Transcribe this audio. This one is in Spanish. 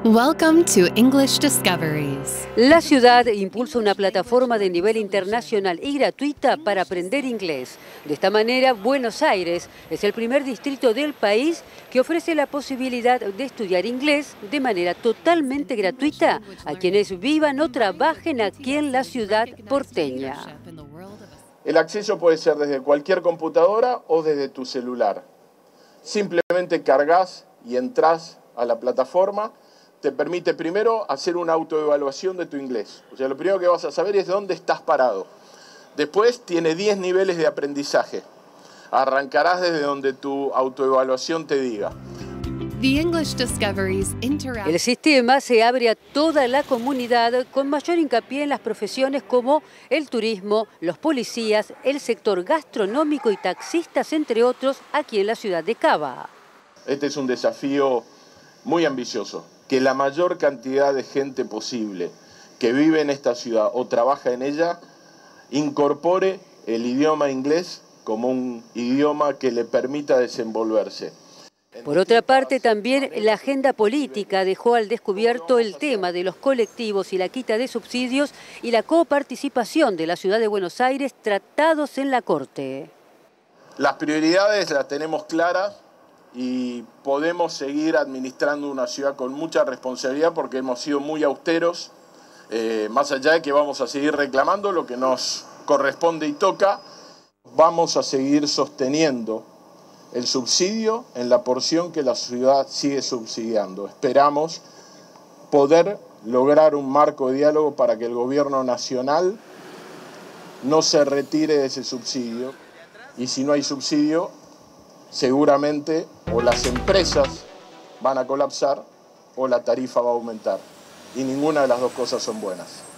Welcome to English Discoveries. La ciudad impulsa una plataforma de nivel internacional y gratuita para aprender inglés. De esta manera, Buenos Aires es el primer distrito del país que ofrece la posibilidad de estudiar inglés de manera totalmente gratuita a quienes vivan o trabajen aquí en la ciudad porteña. El acceso puede ser desde cualquier computadora o desde tu celular. Simplemente cargas y entras a la plataforma. Te permite primero hacer una autoevaluación de tu inglés. O sea, lo primero que vas a saber es dónde estás parado. Después tiene 10 niveles de aprendizaje. Arrancarás desde donde tu autoevaluación te diga. The English Discoveries interact. El sistema se abre a toda la comunidad con mayor hincapié en las profesiones como el turismo, los policías, el sector gastronómico y taxistas, entre otros, aquí en la ciudad de Cava. Este es un desafío muy ambicioso. Que la mayor cantidad de gente posible que vive en esta ciudad o trabaja en ella incorpore el idioma inglés como un idioma que le permita desenvolverse. Por otra parte, también la agenda política dejó al descubierto el tema de los colectivos y la quita de subsidios y la coparticipación de la ciudad de Buenos Aires tratados en la Corte. Las prioridades las tenemos claras y podemos seguir administrando una ciudad con mucha responsabilidad porque hemos sido muy austeros, más allá de que vamos a seguir reclamando lo que nos corresponde y toca, vamos a seguir sosteniendo el subsidio en la porción que la ciudad sigue subsidiando. Esperamos poder lograr un marco de diálogo para que el gobierno nacional no se retire de ese subsidio y si no hay subsidio, seguramente o las empresas van a colapsar o la tarifa va a aumentar. Y ninguna de las dos cosas son buenas.